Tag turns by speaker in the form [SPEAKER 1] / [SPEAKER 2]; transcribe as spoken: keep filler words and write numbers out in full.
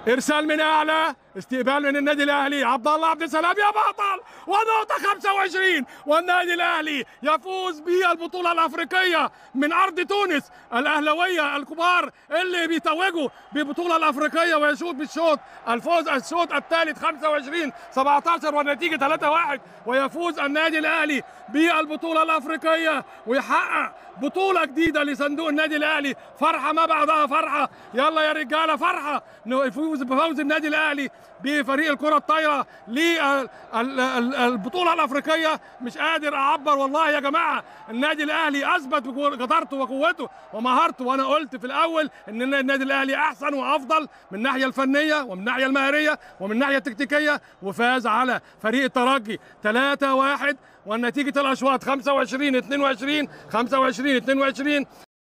[SPEAKER 1] ارسال من اعلى، استقبال من النادي الاهلي، عبد الله عبد السلام يا بطل، ونقطه خمسة وعشرين، والنادي الاهلي يفوز بالبطوله الافريقيه من ارض تونس. الاهلاويه الكبار اللي بيتوجوا بالبطوله الافريقيه ويشوط بالشوط الفوز الشوط الثالث خمسة وعشرين سبعتاشر والنتيجه ثلاثة واحد، ويفوز النادي الاهلي بالبطوله الافريقيه ويحقق بطوله جديده لصندوق النادي الاهلي. فرحه ما بعدها فرحه، يلا يا رجاله فرحه نفوز بفوز النادي الاهلي بفريق الكره الطايره للبطوله الافريقيه. مش قادر اعبر والله يا جماعه، النادي الاهلي اثبت بجدارته وقوته ومهارته، وانا قلت في الاول ان النادي الاهلي احسن وافضل من الناحيه الفنيه ومن الناحيه المهاريه ومن الناحيه التكتيكيه، وفاز على فريق الترجي ثلاثة واحد، والنتيجه الاشواط خمسة وعشرين اثنين وعشرين خمسة وعشرين اثنين وعشرين